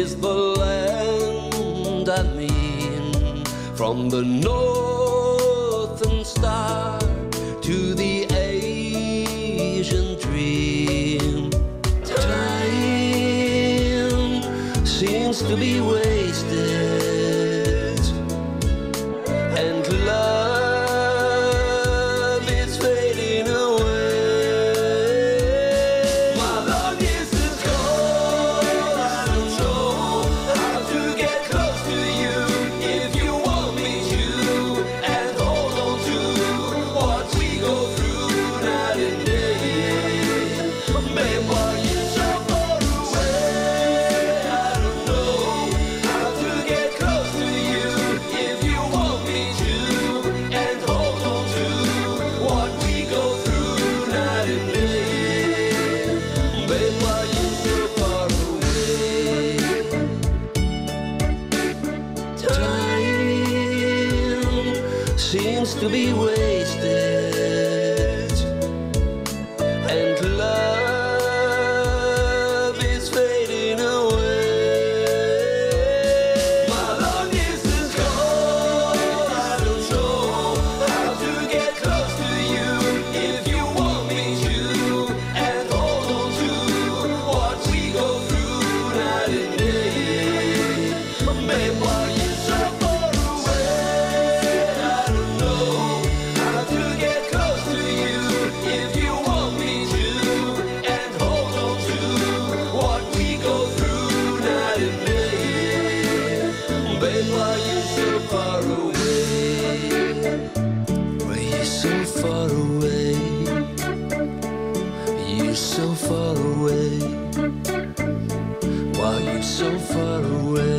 is the land I mean, from the northern star to the Asian dream. Time seems to be wasted, and love is fading away. My long distance call, I don't know how to get close to you if you want me to, and hold on to what we go through night and day. Babe, while you're so far away, I don't know how to get close to you if you want me to, and hold on to what we go through night and day. Babe, while you're so far away, time seems to be wasted, and love is fading away. My long distance call, I don't know how to get close to you if you want me to, and hold on to what we go through night and day. Babe, while you're so far away, I don't know how to get close to you if you want me to, and hold on to what we go through night and day. Babe, while you're so far away, well, you're so far away, you're so far away, while you're so far away.